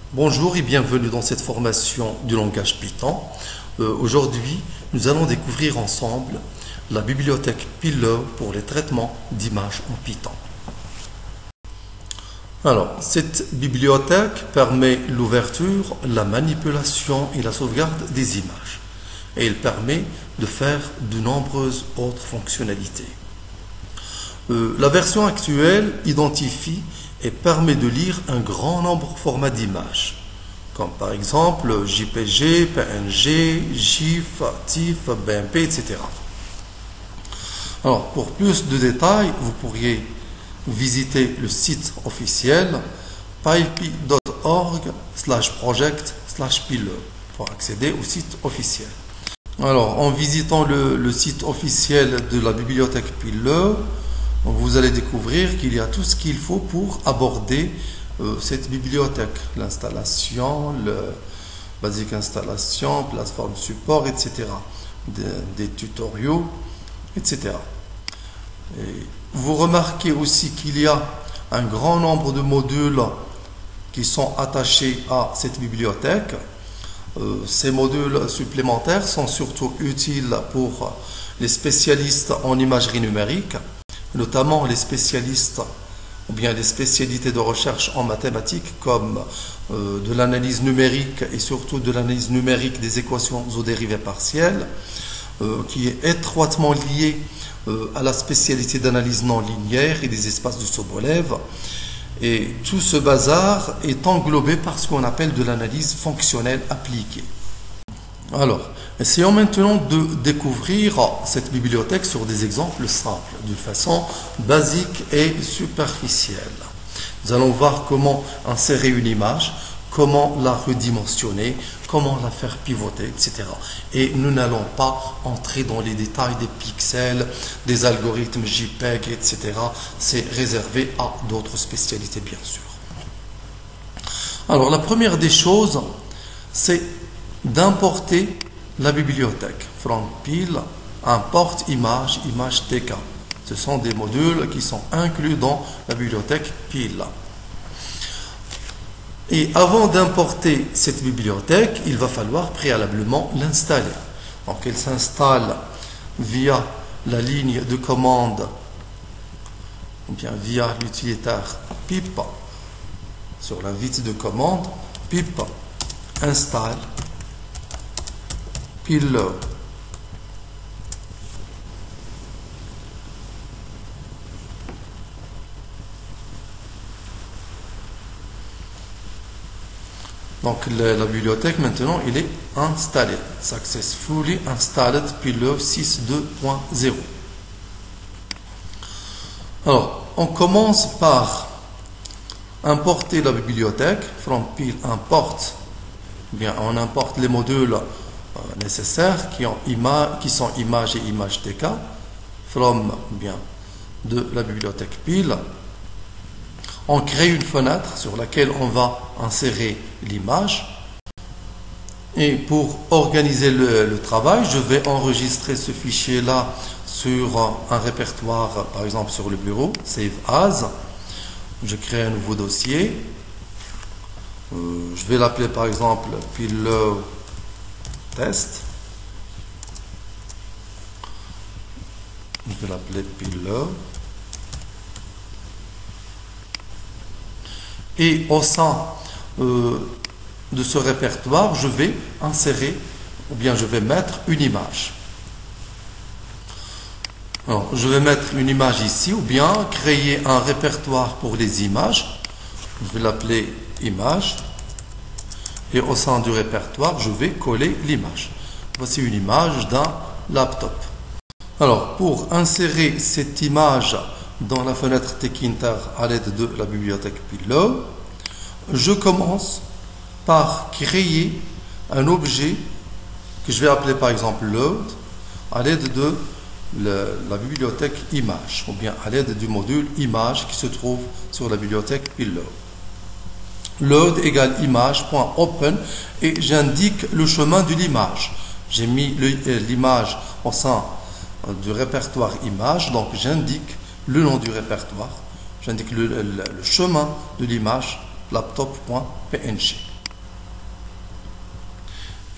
Bonjour et bienvenue dans cette formation du langage Python. Aujourd'hui, nous allons découvrir ensemble la bibliothèque Pillow pour les traitements d'images en Python. Alors, cette bibliothèque permet l'ouverture, la manipulation et la sauvegarde des images. Et elle permet de faire de nombreuses autres fonctionnalités. La version actuelle identifie et permet de lire un grand nombre de formats d'images, comme par exemple JPG, PNG, GIF, TIFF, BMP, etc. Alors, pour plus de détails, vous pourriez visiter le site officiel pypy.org/project/pillow pour accéder au site officiel. Alors, en visitant le site officiel de la bibliothèque Pillow, vous allez découvrir qu'il y a tout ce qu'il faut pour aborder cette bibliothèque. L'installation, le basic installation, plateforme support, etc. Des tutoriaux, etc. Et vous remarquez aussi qu'il y a un grand nombre de modules qui sont attachés à cette bibliothèque. Ces modules supplémentaires sont surtout utiles pour les spécialistes en imagerie numérique, notamment les spécialistes ou bien les spécialités de recherche en mathématiques comme de l'analyse numérique et surtout de l'analyse numérique des équations aux dérivées partielles, qui est étroitement liée à la spécialité d'analyse non linéaire et des espaces de Sobolev. Et tout ce bazar est englobé par ce qu'on appelle de l'analyse fonctionnelle appliquée. Alors, essayons maintenant de découvrir cette bibliothèque sur des exemples simples, d'une façon basique et superficielle. Nous allons voir comment insérer une image, comment la redimensionner, comment la faire pivoter, etc. Et nous n'allons pas entrer dans les détails des pixels, des algorithmes JPEG, etc. C'est réservé à d'autres spécialités, bien sûr. Alors, la première des choses, c'est d'importer la bibliothèque. From pil, import image, image TK. Ce sont des modules qui sont inclus dans la bibliothèque pil. Et avant d'importer cette bibliothèque, il va falloir préalablement l'installer. Donc elle s'installe via la ligne de commande, ou bien via l'utilitaire pip, sur l'invite de commande, pip install Pillow. Donc la bibliothèque maintenant elle est installée. Successfully installed Pillow 6.2.0. Alors, on commence par importer la bibliothèque. From pil import. Bien, on importe les modules nécessaires qui sont images et images TK. From bien de la bibliothèque pil. On crée une fenêtre sur laquelle on va insérer l'image. Et pour organiser le travail, je vais enregistrer ce fichier-là sur un répertoire, par exemple sur le bureau, Save As. Je crée un nouveau dossier. Je vais l'appeler par exemple Pillow Test. Je vais l'appeler Pillow. Et au sein de ce répertoire, je vais insérer, ou bien je vais mettre une image. Alors, je vais mettre une image ici, ou bien créer un répertoire pour les images. Je vais l'appeler image. Et au sein du répertoire, je vais coller l'image. Voici une image d'un laptop. Alors, pour insérer cette image dans la fenêtre Tkinter à l'aide de la bibliothèque Pillow, je commence par créer un objet que je vais appeler par exemple load à l'aide de la bibliothèque image ou bien à l'aide du module image qui se trouve sur la bibliothèque Pillow. Load égale image.open et j'indique le chemin de l'image. J'ai mis l'image au sein du répertoire image, donc j'indique le nom du répertoire, j'indique le chemin de l'image laptop.png.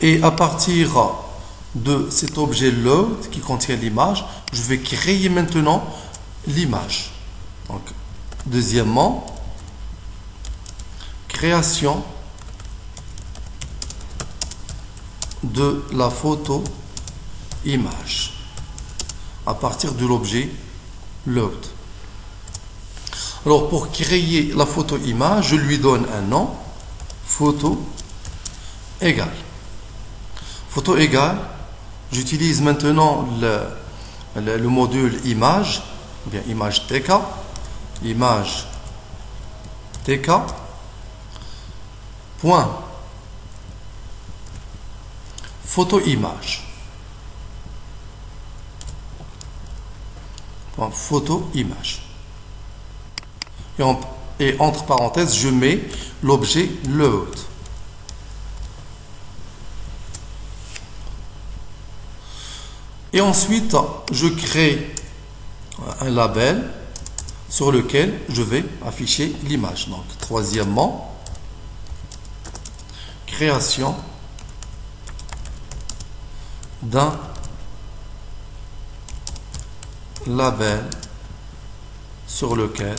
Et à partir de cet objet load qui contient l'image, je vais créer maintenant l'image. Donc, deuxièmement, création de la photo image à partir de l'objet load. Alors pour créer la photo image, je lui donne un nom, photo égale. Photo égale, j'utilise maintenant le module image, ou bien image TK, image TK, point, photo image. Point, photo image. Et entre parenthèses, je mets l'objet load. Et ensuite, je crée un label sur lequel je vais afficher l'image. Donc, troisièmement, création d'un label sur lequel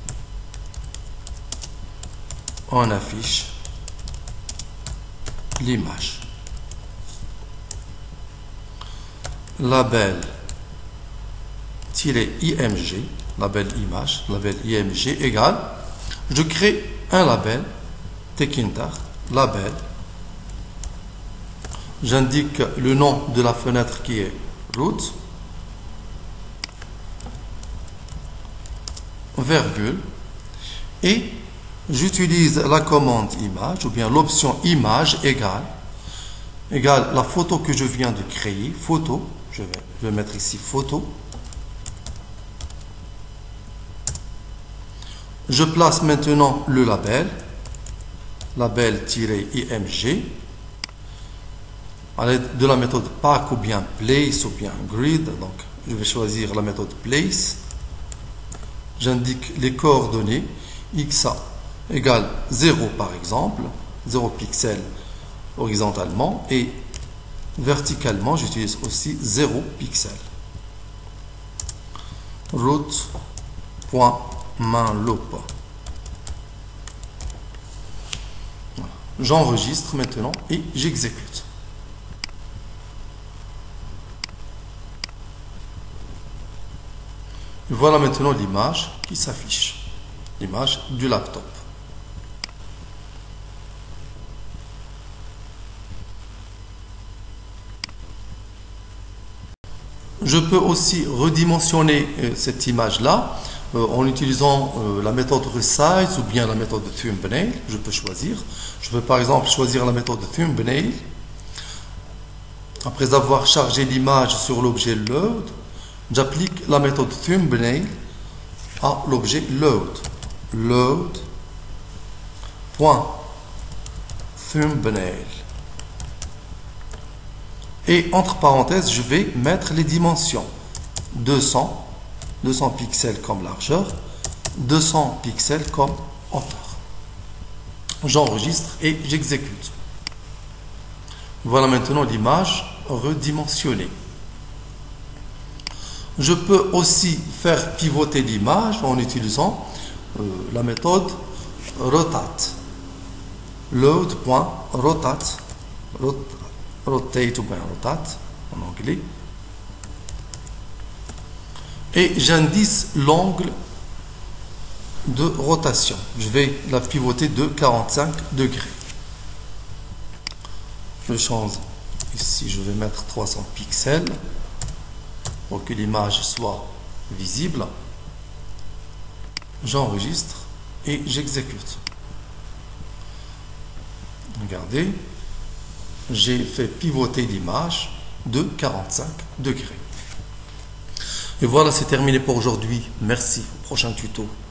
on affiche l'image. Label-img, label image, label img égale, je crée un label, Tekinter, label, j'indique le nom de la fenêtre qui est root, virgule, et j'utilise la commande image ou bien l'option image égale la photo que je viens de créer, photo, je vais mettre ici photo. Je place maintenant le label, label-img, à l'aide de la méthode pack ou bien place ou bien grid. Donc je vais choisir la méthode place. J'indique les coordonnées xa égale 0 par exemple, 0 pixels horizontalement, et verticalement j'utilise aussi 0 pixels. Route.mainloop. Voilà. J'enregistre maintenant et j'exécute. Voilà maintenant l'image qui s'affiche, l'image du laptop. Je peux aussi redimensionner cette image-là en utilisant la méthode resize ou bien la méthode thumbnail. Je peux choisir. Je peux par exemple choisir la méthode thumbnail. Après avoir chargé l'image sur l'objet load, j'applique la méthode thumbnail à l'objet load. Load.thumbnail. Et entre parenthèses, je vais mettre les dimensions. 200 pixels comme largeur, 200 pixels comme hauteur. J'enregistre et j'exécute. Voilà maintenant l'image redimensionnée. Je peux aussi faire pivoter l'image en utilisant la méthode rotate. Load.rotate. Rotate ou bien rotate en anglais. Et j'indice l'angle de rotation. Je vais la pivoter de 45 degrés. Je change ici, je vais mettre 300 pixels pour que l'image soit visible. J'enregistre et j'exécute. Regardez, j'ai fait pivoter l'image de 45 degrés. Et voilà, c'est terminé pour aujourd'hui. Merci. Au prochain tuto.